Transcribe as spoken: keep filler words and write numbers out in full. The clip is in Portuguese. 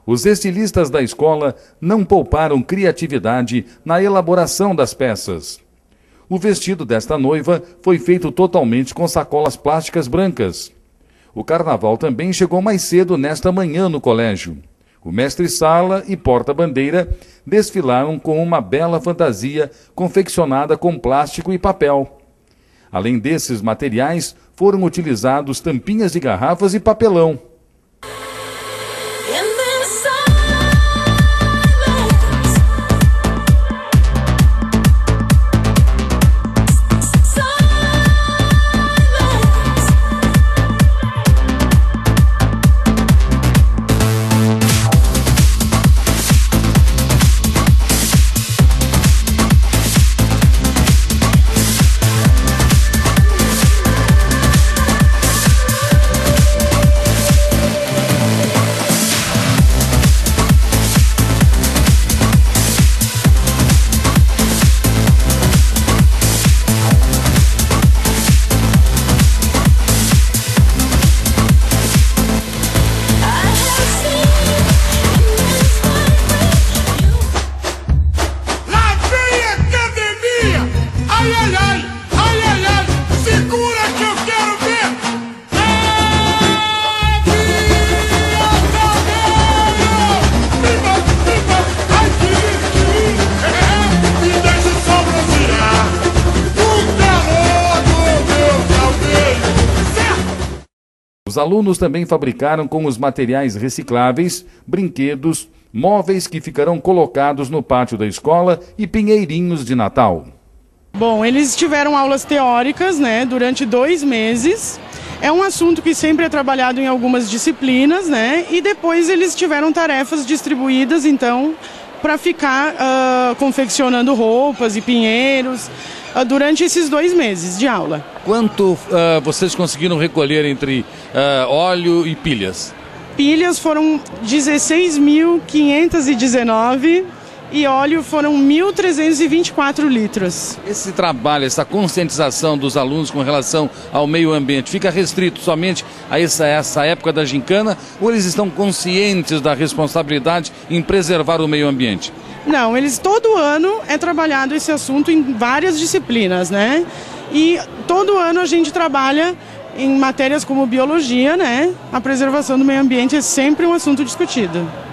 Os estilistas da escola não pouparam criatividade na elaboração das peças. O vestido desta noiva foi feito totalmente com sacolas plásticas brancas. O carnaval também chegou mais cedo nesta manhã no colégio. O mestre-sala e porta-bandeira desfilaram com uma bela fantasia confeccionada com plástico e papel. Além desses materiais, foram utilizados tampinhas de garrafas e papelão. Os alunos também fabricaram com os materiais recicláveis, brinquedos, móveis que ficarão colocados no pátio da escola e pinheirinhos de Natal. Bom, eles tiveram aulas teóricas, né, durante dois meses. É um assunto que sempre é trabalhado em algumas disciplinas, né, e depois eles tiveram tarefas distribuídas, então, para ficar uh, confeccionando roupas e pinheiros uh, durante esses dois meses de aula. Quanto uh, vocês conseguiram recolher entre uh, óleo e pilhas? Pilhas foram dezesseis mil quinhentos e dezenove e óleo foram mil trezentos e vinte e quatro litros. Esse trabalho, essa conscientização dos alunos com relação ao meio ambiente, fica restrito somente a essa, essa época da gincana, ou eles estão conscientes da responsabilidade em preservar o meio ambiente? Não, eles todo ano é trabalhado esse assunto em várias disciplinas, né? E todo ano a gente trabalha em matérias como biologia, né? A preservação do meio ambiente é sempre um assunto discutido.